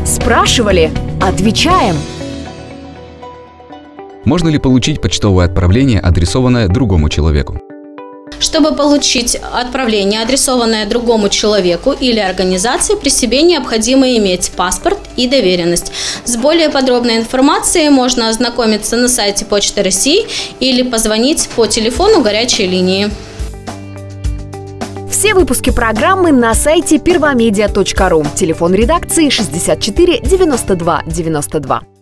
Спрашивали? Отвечаем! Можно ли получить почтовое отправление, адресованное другому человеку? Чтобы получить отправление, адресованное другому человеку или организации, при себе необходимо иметь паспорт и доверенность. С более подробной информацией можно ознакомиться на сайте Почты России или позвонить по телефону горячей линии. Все выпуски программы на сайте pervamedia.ru. Телефон редакции 64 92 92.